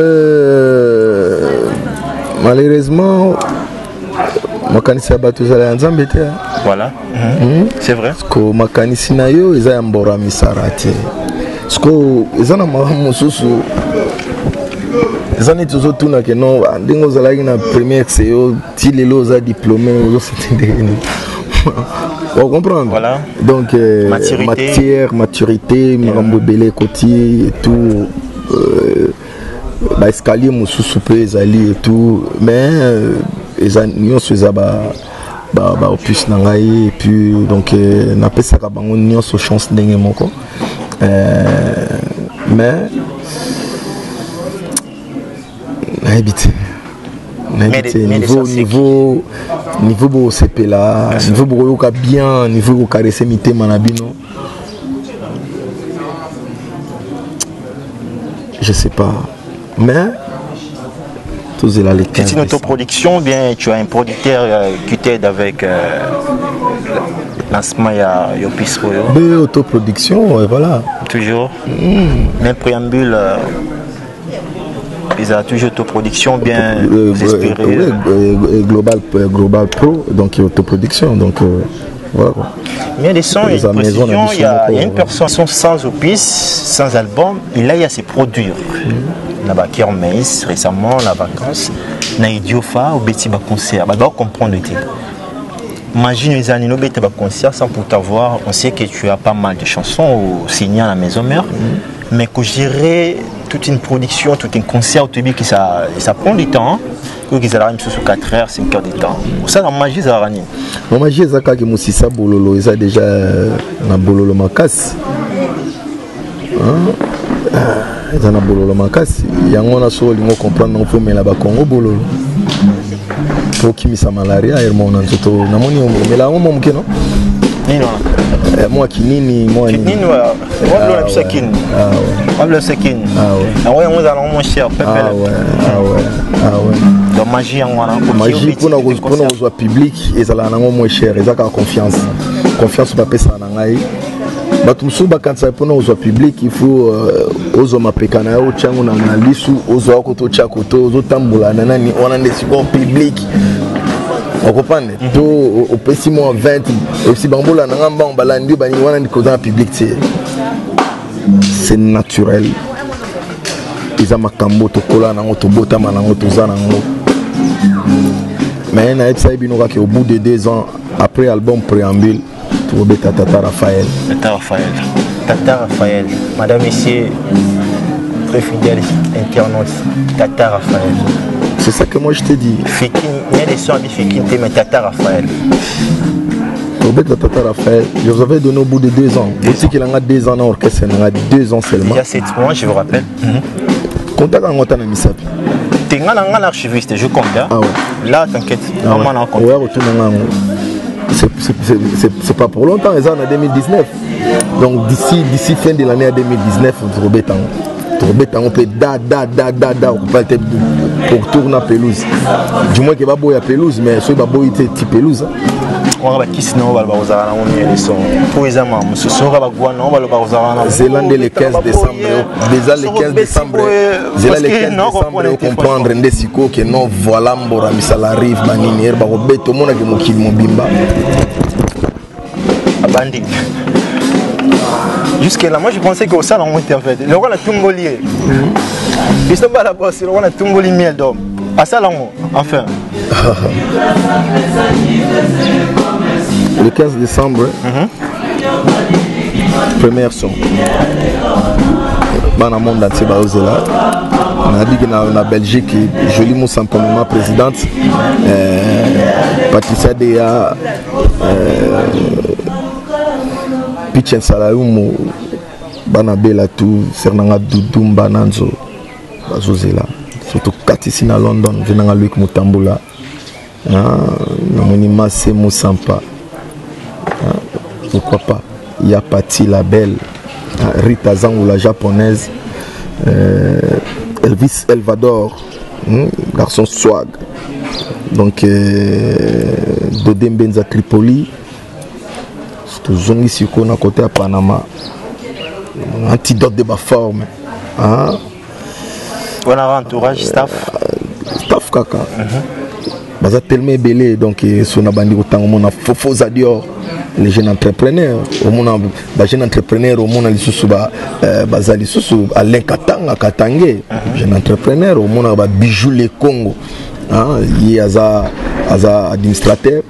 Euh malheureusement makanisi abatu za ya nzambe te. Voilà. Mm-hmm. C'est vrai. Parce que makanisi na yo eza ya Mbora Misara te. Parce que ils ont un susu ils ont toujours tout na que non ndingo zalaki na première C E O ti lelo za diplômé au c'était on comprend voilà donc euh, maturité. matière maturité marambo belé côté et tout euh, ba escalier mususu pe ezali et tout mais ils ont nyonso za ba ba ba opus na ngai et puis donc euh, na pesa ka bango nyonso chance ndenge moko. Euh, mais habité niveau niveau niveau beau C P là niveau beau bien niveau caresser mité manabino je sais pas mais tous est là les c'est une autoproduction bien tu as un producteur euh, qui t'aide avec euh, lancement il y a de autoproduction euh, voilà toujours mm. Même préambule euh, ils ont toujours autoproduction bien euh, inspiré euh, euh, global global pro donc autoproduction donc euh, Voilà quoi. Mais il y a des sons, il y a une précision, il y a, il y a une personne sans opus, sans album, et là il y a ses produire. Là-bas, qui en maïs, récemment, la vacance, na idiofa, ou bêti ba concert, bah, bah, comprendre le thé. Imagine les années, nous bêti ba concert sans pour t'avoir, on sait que tu as pas mal de chansons au signé à la maison mère, mm-hmm. mais que gérer toute une production, tout un concert, tu dis que ça, ça prend du temps. Qu'ils allaient sur quatre heures, cinq heures de temps. Ça, la magie, ça va rien. La magie, c'est que Moussissa Bololo, ils ont déjà na Bololo Makas. Ils ont na Bololo Makas. Il y a un autre qui comprendre non mais là-bas Congo Bololo. Pour qui mis malaria, il m'a dit que na moni mais là on m'a dit non. Non. Moi qui nini, moi qui nini. Moi le sekin. Ah ouais. Moi le sekin. Ah ouais. Ah ouais, on allons moins cher. Ah ouais. Ah ouais. Ah ouais. La magie en voilà. Magie pour nous pour nous soit public et ça là moins cher. Et ça a confiance. Confiance pas ça na ngai. Batumsu quand ça pour nous soit public il faut ozo mapekana yo changu na lisu ozo akoto chakoto ozo tambula na nani on a des supports publics. On comprend tout au petit mois vingt et si bambola na ngamba on balandi bani wana ndiko dans public c'est naturel. Ils ont makambo to kola na ngoto bota manango to za na ngo. Mais na etsa ibinoka ke au bout de deux ans après album préambule to beta Tata Raphaël. Tata Raphaël. Tata Raphaël. Madame ici très fidèle internaute Tata Raphaël. C'est ça que moi je te dis. Il y a des sons avec Fékin, mais Tata Raphaël. Robert Tata Raphaël, je vous avais donné au bout de deux ans. Vous savez qu'il en a deux ans dans l'orchestre, il en a deux ans seulement. Il y a sept mois, je vous rappelle. Contact en Guantana Misapi. Tu es un archiviste, je compte. Ah ouais. Là, t'inquiète. Ah ouais, ouais, retourne en c'est pas pour longtemps, ils sont en deux mille dix-neuf. Donc d'ici fin de l'année deux mille dix-neuf, Robert Tango. On peut da da da da da pour tourner à pelouse. Du moins qu'il va boire à pelouse, mais ce va boire petit pelouse. On va qui sinon on va le bazar on est les sons. Pour les amants, ce sera va voir non on va le bazar. Zélande le quinze décembre. Déjà le quinze décembre. Zélande le quinze décembre comprendre ndesiko que non voilà mbora misala arrive banini herba robeto mona ke mokili mobimba. Abandi. Jusque-là, moi je pensais que ça on était en fait. Le roi a tout ngolié. Ils sont pas là-bas, le roi a tout ngolié miel d'homme. À ça là, enfin. Le quinze décembre, première son. Dans le monde entier, on a dit que dans la Belgique, Jolie Moussa ma présidente, Patricia Dea. Pichen Salayumo Banabela tout Sernanga Doudou Bananzo Bazozela surtout Katisi na London venanga Luc Mutambula ah namoni Massé Moussampa pourquoi pas il y a Patti la belle Rita Zangu la japonaise euh, Elvis Elvador hmm, garçon swag donc euh, Dodé Mbenza Tripoli Zongi Siko na côté à Panama. Antidote de ma forme. Hein? On a un entourage staff. Staff kaka. Baza tellement belé donc son abandi autant on a faux adior les jeunes entrepreneurs au monde ba jeunes entrepreneurs au monde lisusu ba baza lisusu à l'Inkatanga Katangé jeunes entrepreneurs au monde ba bijou les Congo. Hein? Il y a za aza administrateur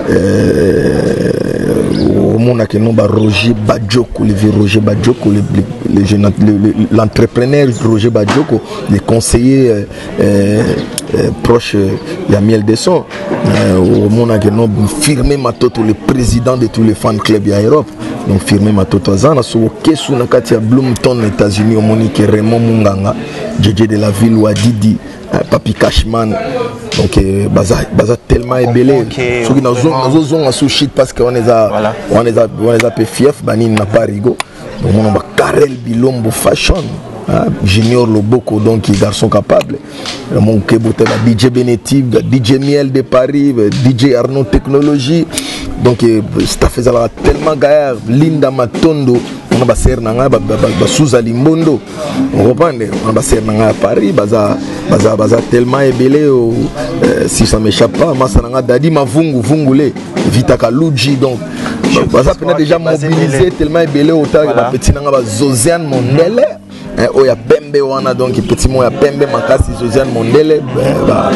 euh, au monde qui non ba Roger Badjoko le vieux Roger Badjoko l'entrepreneur Roger Badjoko les conseillers euh, euh, euh, proches il y a Miel de Son euh, au monde qui non firmé Matoto le président de tous les fan clubs en Europe donc firmé Matoto azana so kesu na kati ya Bloomington États-Unis au Monique Raymond Munganga J J de la ville ou Didi Papi Cashman donc baza baza tellement ébélé ceux qui nous ont nous ont sous shit parce qu'on les a on les a on les a peu fief bani na parigo donc on va Karel Bilombo fashion Junior Loboko donc garçon capable mon kebote D J Benetti D J Miel de Paris D J Arnaud Technologie donc staff ezala tellement gaillard Linda Matondo on va ser nanga ba Souza Limbondo on comprend on va ser nanga à Paris baza baza baza tellement ébélé si ça m'échappe pas massa nanga Dadi Mavungu Vungule Vita Kaluji donc baza pena déjà mobilisé tellement ebele autant ba petit nanga ba Josiane Mondele oya pembe wana donc petit mo ya pembe makasi Josiane Mondele ba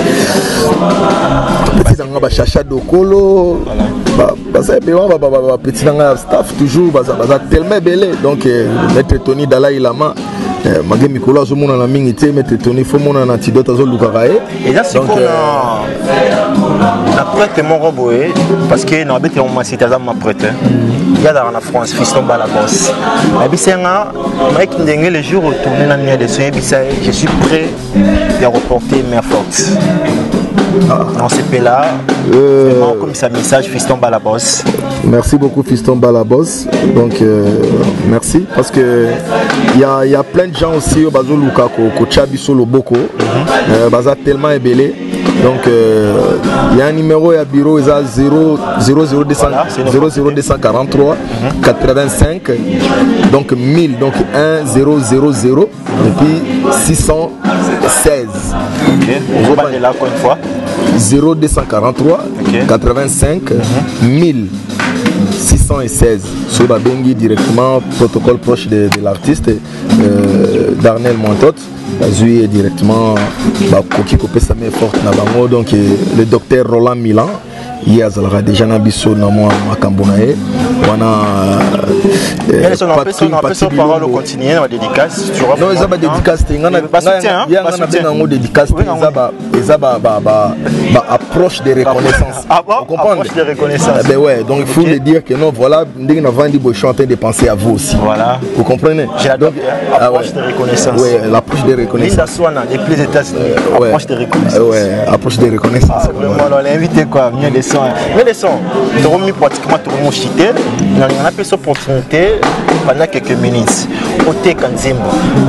petit nanga ba Chacha Dokolo ba baza be wana ba petit nanga staff toujours baza baza tellement ebele donc maître Tony Dalai Lama Magé Mikolo azomona na mingi te maître Tony faut mona na antidote azoluka ye et là c'est qu'on a na prêtre mon roboé parce que na bete on m'a cité za ma prêtre il y a dans la France Fiston Balabos la bisenga mec ndenge les jours retourner na nuit de soins bisay je suis prêt à reporter mes forces dans ce pays là euh, vraiment comme ça message Fiston Balabos. Merci beaucoup Fiston Balabos donc euh, merci parce que il y a il y a plein de gens aussi au bazo luka ko chabi solo boko baza tellement ébélé donc il euh, y a un numéro à bureau il a zéro zéro zéro deux cent quarante-trois quatre-vingt-cinq donc mille donc un zéro zéro zéro et puis six cent seize. OK. On va là encore une fois. zéro deux cent quarante-trois quatre-vingt-cinq mille six cent seize sur la bengi directement protocole proche de, de l'artiste euh, Darnell Montot Azui est directement bah, Koki Kopé sa main forte na bango donc le docteur Roland Milan il a déjà nabiso na moi makambonae wana Patrick Patrick parole continuer na dédicace tu vois non ils ont dédicace ngana ya ngana benga ngo dédicace ça ba ça ba ba ba approche de reconnaissance vous comprenez approche de reconnaissance ben ouais donc il faut le dire que non voilà ndenge na vandi bo chanter de penser à vous aussi voilà vous comprenez donc approche de reconnaissance ouais l'approche de reconnaissance Linda Swana des plus États-Unis approche de reconnaissance ouais approche de reconnaissance vraiment on l'a invité quoi mieux des sons mieux des sons tu as mis pratiquement tout mon chité on a fait cette opportunité pendant quelques minutes Ote Kanzimbo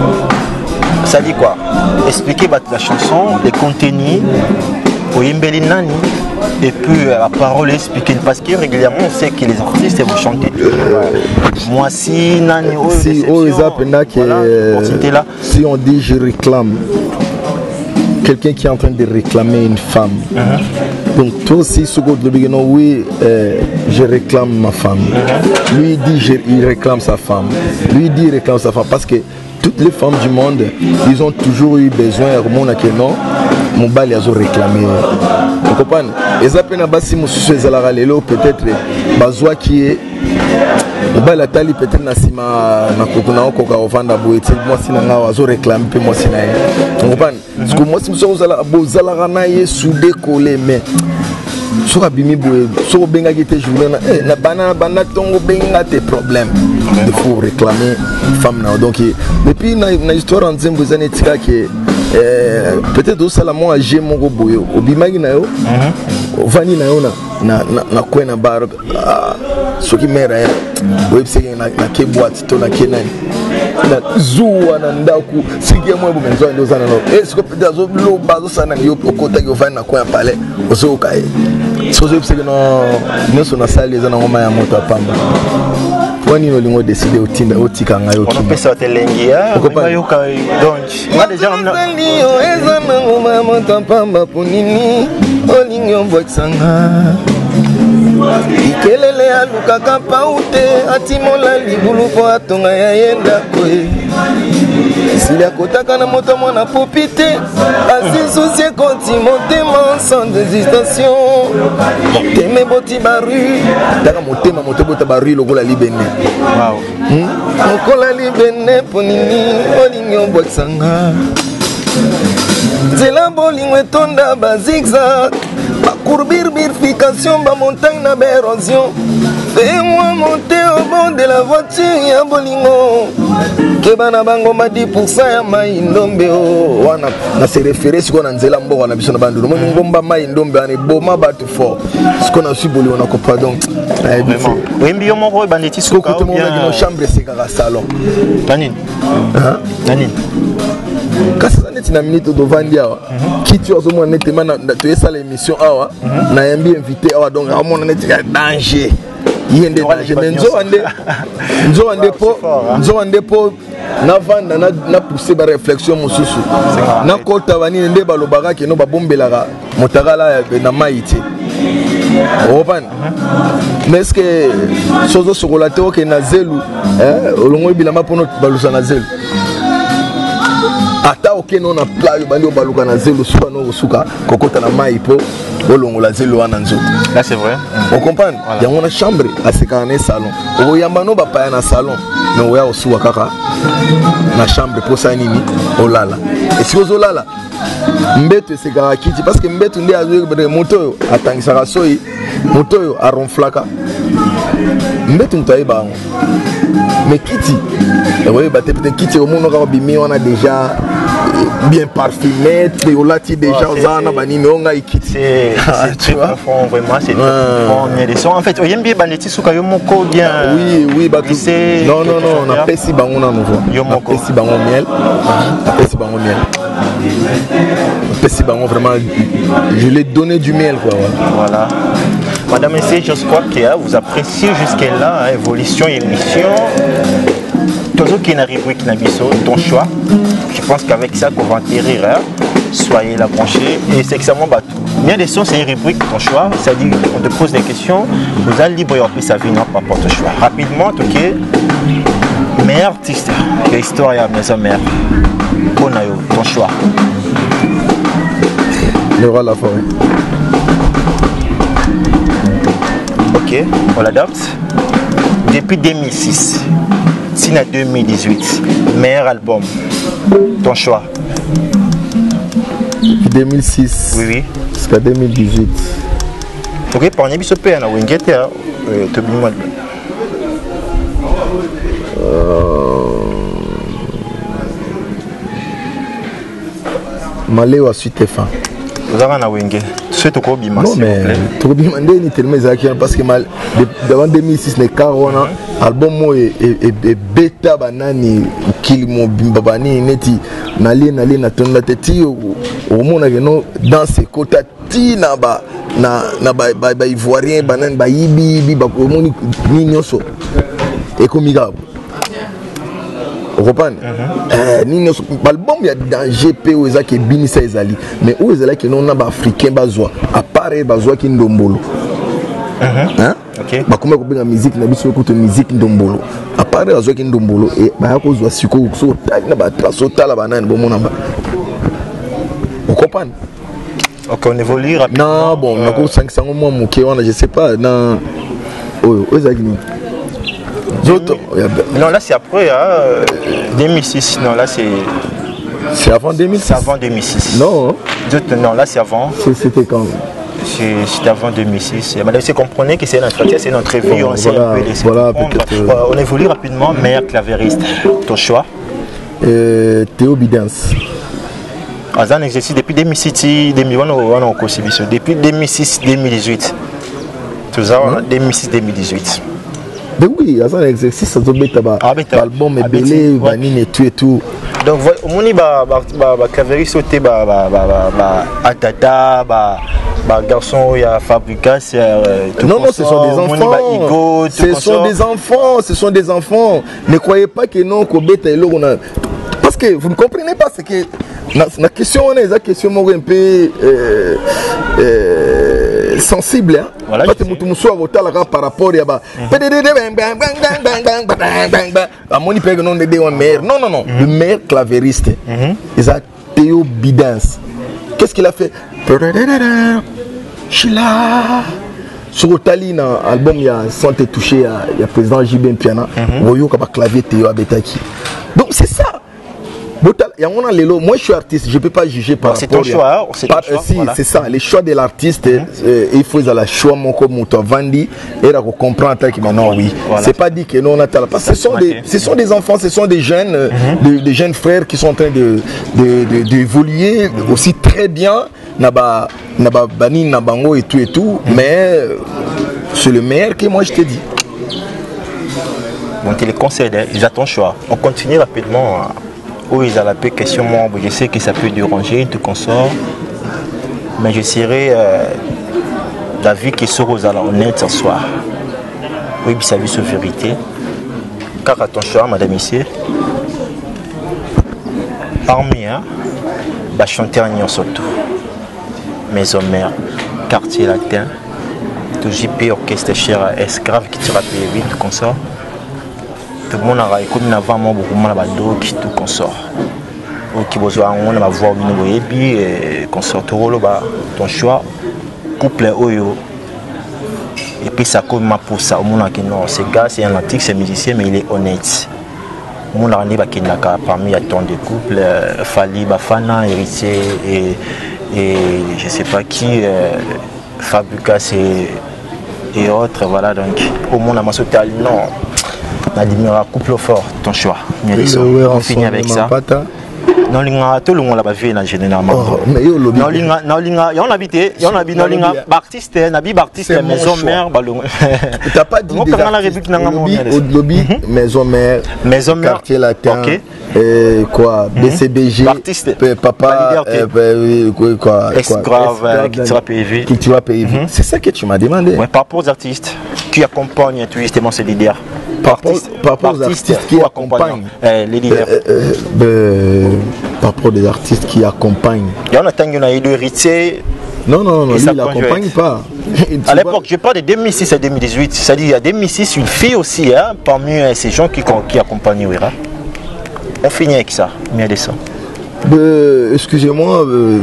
ça dit quoi expliquer la chanson les contenus pour Imbeli Nani et puis la parole expliquer parce que régulièrement on sait que les artistes vont chanter moi si Nani si si on dit je réclame quelqu'un qui est en train de réclamer une femme. Uh-huh. Donc toi aussi, oui, euh, je réclame ma femme. Uh-huh. Lui il dit je, il réclame sa femme. Lui il dit il réclame sa femme parce que toutes les femmes du monde, ils ont toujours eu besoin de non, mon bal ils ont réclamé. Vous comprenez? Et ça peine à bassi monsieur Zalaralelo peut-être bazoa qui est ba la tali peut-être na sima na kokuna okoka ovanda boeti moi sinanga wazo réclamer pe moi sinaye vous comprenez parce que moi si vous zala bozala na ye soudé collé mais sur abimi boe sur benga qui te journée na bana bana tongo benga tes problèmes il faut réclamer femme na donc depuis na na histoire en Zimbo zanetika que peut-être au salamo age mon boyo obimagi na yo vani na yo na na na kwena bar ce qui mère web c'est na na ke boîte to na kenani na zuwa na ndaku sikia mwe bumenzo ndo sana no est-ce que peut-être zo lo bazo sana yo okota yo vani na kwa pale ozo kai so zo c'est que no no so na sali za na ngoma ya moto apamba kwani no lingo décider otinda otika ngayo ki on peut sortir lengia ngayo kai donc nga déjà on a yo eza na ngoma moto apamba ponini olingyo boxanga ikelele alukaka paute atimola libulu po atonga ya yenda koe sili akotaka na moto mwana popite asisusie konti motema sans désistation motema boti baru taka motema motema bota baru lokola libene wow mokola libene ponini olingi obwakisanga nzela bolingo etonda bazigzag courbir bifurcation ba montagne na érosion fais-moi monter au bord de la voiture ya bolingo kebana bango ma dix pour cent ya mai ndombe o wana na se référer siko na nzela mboka na biso na bandu mo ngomba mai ndombe ani boma batu fort siko na suboli on a compris donc vraiment wimbi yo moko banditi siko ko mo na no chambre c'est ka salon tanine hein tanine kasi neti na minute do vandia qui tu as au moins nettement na tu es ça l'émission awa na yambi invité awa donc à mon neti danger yende danger mais nzowande nzowande po nzowande po na vanda na na pousser ba réflexion mosusu na kota banini nde balobaka ke no babombelaka motakala na maïti opan mais est-ce que sozo sokola te oke na zelu eh olongo bilama pono balusa na zelu ata oke no na plage bandi baluka na zelu suka no suka kokota na mai po olongo la zelu wana nzoto là c'est vrai on comprend il y a une chambre à ce qu'on est salon o yamba no ba pa na salon mais oya osuwa kaka na chambre pour ça nini olala et si ozolala mbeto sekaka kiti parce que mbeto nde azoyebere moto oyo atangisaka soi moto oyo aronflaka mbeto moto ayeba yango mais kiti oyeba te peut-être kiti omonaka babimi wana déjà bien parfumé pe olati déjà oza na banini onga ikiti c'est très profond vraiment c'est bon mais les sons en fait oyembi bandeti suka yo moko bien oui oui ba non non non on a pesi bango na nouveau yo moko pesi bango miel pesi bango miel pesi bango vraiment je l'ai donné du miel quoi voilà madame et messieurs je crois que vous appréciez jusque-là évolution et émission toujours qui est une rubrique Nabiso, ton choix. Je pense qu'avec ça, qu'on va enterrir, hein? Soyez là branchés et c'est extrêmement bateau. Bien des sons, c'est une rubrique ton choix, c'est-à-dire on te pose des questions, vous allez libre et après sa vie, non, pas pour ton choix. Rapidement, ok, meilleur artiste, quelle histoire il y a, mes mères, Bonayo, ton choix. Le roi de la forêt. Ok, on l'adopte. Depuis deux mille six. Sina deux mille dix-huit, meilleur album, ton choix. deux mille six oui, oui. Jusqu'à deux mille dix-huit. Ok, par exemple, ce pays, on a été tu Maléo a suite fin. Vous avez un wenge. C'est tout bima. Non mais tout bima ndeni tellement zaki parce que mal devant deux mille six les carona album mo et et beta banani kilimo bimba bani neti nali nali na tonda teti au mona que non dans ces quotas ti na ba na na ba ba ivoirien banane ba yibi bi ba ko moni ni nyoso et comme gars vous comprenez eh ni nyoso album il y a danger pe o ezaki binisa ezali mais o ezali que non na ba africain bazwa à part bazwa ki ndombolo hein ok ba kuma ko benga musique na biso ko to musique ndombolo à part bazwa ki ndombolo et ba ko zwa siko so tag na ba traso tala banane bo mona ba vous comprenez. Ok, on évolue rapidement. Non, bon, on a cinq cents mois, je sais pas. Non, oh, oh, non, là c'est après hein, deux mille six. Non, là c'est. C'est avant deux mille six. C'est avant deux mille six. Non. Non, là c'est avant. C'était quand? C'était avant deux mille six. Madame, vous comprenez que c'est notre c'est notre vie, on s'est un peu laissé voilà, euh... On évolue rapidement, meilleur clavériste. Ton choix? euh, Théo Bidens. Ah, un exercice depuis deux mille six, deux mille huit, depuis deux mille six deux mille dix-huit. Tout ça, hein? deux mille six deux mille dix-huit. Mais oui, il y a un exercice, ça doit être l'album est belé, banine et tout et tout. Donc, au moment où clavériste sauté, Atata, garçon, il y a Fabricas. Non, non, ce sont des enfants. Ce sont des enfants, ce sont des enfants. Ne croyez pas que non, Kobeta et Lorona. Parce que vous ne comprenez pas ce que. La question, on a une question un peu euh, euh, sensible. Hein? Voilà, parce que vous avez par rapport à mon hyper non de maire. Non, non, non. Le maire clavériste. Il a Théo Bidens. Qu'est-ce qu'il a fait? Chila. Sur le Talina, album, il y a Santé touché, il y a président J B Piana. Il y a clavier Théo Abetaki. Donc c'est ça. Moi je suis artiste, je ne peux pas juger par c'est rapport ton choix, c'est ton choix, si, voilà. C'est ça, les choix de l'artiste, mm -hmm. euh, il faut la choix mon comme moto vandi et là qu'on comprend que maintenant oui. Voilà. C'est pas dit que non on a parce que ce sont des ce sont des enfants, ce sont des jeunes mm -hmm. des, des jeunes frères qui sont en train de de d'évoluer de, de aussi très bien naba naba bani nabango et tout et tout, mm -hmm. mais c'est le meilleur que moi je te dis. Donc il est conseillé, ils attendent choix. On continue rapidement. Oui, ils ont la paix question, moi, je sais que ça peut déranger, te consort, mais je serai euh, d'avis qui sera aux honnête ce soir. Oui, ça vu sa vérité. Car à ton choix, madame ici, parmi hein, bah chanter en surtout, Maison Mère, Quartier Latin, tout J P orchestre cher esclave qui tira payé vite consort. Tout le monde a écouté avant moi beaucoup de bado qui tout consort. Ou qui besoin on a voir une webby et consort tout le bas ton choix couple oyo. Et puis ça comme ma pour ça au monde qui non ce gars c'est un artiste c'est musicien mais il est honnête. Mon année ba kinaka parmi à ton de couple euh, Fali Bafana héritier et et je sais pas qui euh, Fabricas et, et autres voilà donc au monde à Masotal non Nadimira couple fort ton choix. On finit avec ça. Non linga tout le monde là bas vie na généralement. Non linga non linga on habité on habite non linga artiste nabi artiste Maison Mère balong. T'as pas dit déjà au lobby Maison Mère Maison Mère Quartier Latin et quoi B C B G papa quoi esclave qui sera P V qui tu as payé. C'est ça que tu m'as demandé. Ouais, par rapport aux artistes qui accompagnent justement ces leaders. Par rapport aux artistes qui accompagnent les leaders. Par rapport des artistes qui accompagnent. Il y en a tant qu'il y en a eu héritier. Non, non, non, lui, il n'accompagne pas. À l'époque, je parle de deux mille six à deux mille dix-huit. C'est-à-dire, il y a deux mille six, une fille aussi, hein, parmi euh, ces gens qui, qui accompagnent Ouira. On finit avec ça, mais elle est ça. Euh, Excusez-moi, euh,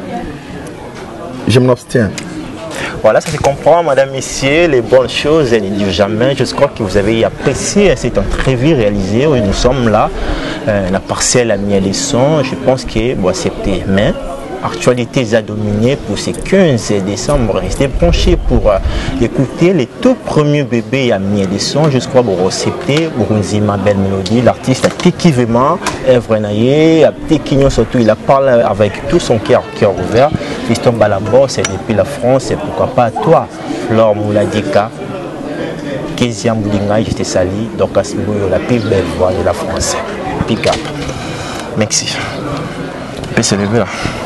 je m'abstiens. Voilà, ça se comprend, madame, messieurs, les bonnes choses, elles ne durent jamais. Je crois que vous avez apprécié cette entrevue réalisée. Oui, nous sommes là, euh, la parcelle a mis à leçon. Je pense que bon, c'était mais actualité a dominé pour ce quinze décembre. Restez penchés pour euh, écouter les tout premiers bébés à mis à leçon. Je crois que vous acceptez, vous ma belle mélodie. L'artiste a téquivement, Evre Naye, a téquignon surtout, il a parlé avec tout son cœur, cœur ouvert. Fiston Balabo, c'est depuis la France, et pourquoi pas toi, Flore Mouladika, Kézia Moulinga, j'étais sali, donc à ce moment la plus belle voix de la France. Pick up. Merci. On peut se lever là.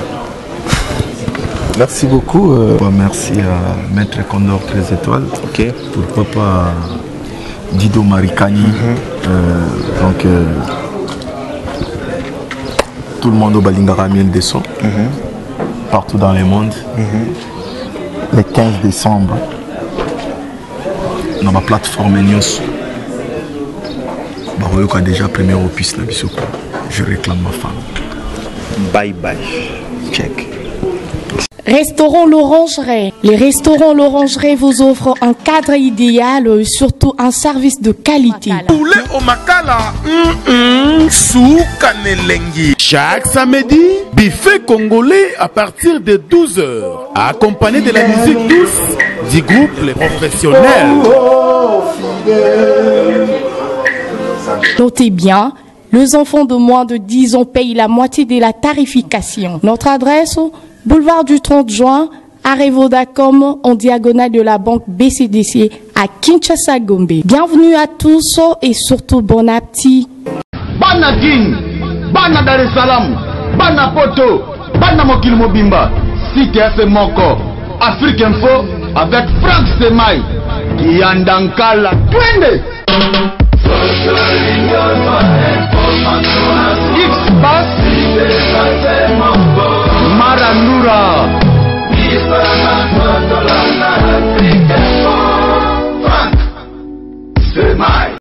Merci beaucoup. Euh, merci à Maître Condor treize étoiles. Ok. Pourquoi pas Dido Maricani. Mm-hmm. euh, donc, euh, tout le monde au Balingara mille deux cents. Mm-hmm. Partout dans le monde. Mm-hmm. Le quinze décembre, dans ma plateforme News, Baroyo a déjà premier opus na Bissoko. Je réclame ma femme. Bye bye. Check. Restaurant L'Orangerie. Les restaurants L'Orangerie vous offrent un cadre idéal, surtout un service de qualité. Poulet au makala, mm -mm, soukanelengi. Chaque samedi, buffet congolais à partir de douze heures, accompagné de la musique douce du groupe Les Professionnels. Notez bien, les enfants de moins de dix ans payent la moitié de la tarification. Notre adresse, boulevard du trente juin, à Revodacom, en diagonale de la banque B C D C à Kinshasa Gombe. Bienvenue à tous et surtout bon appétit. Bana King, Bana Dar es Salaam, Bana Poto, Bana Mokil Mobimba, Cité F Moko, Afrique Info avec Franck Semaï, Yandankala, Twende. X-Bass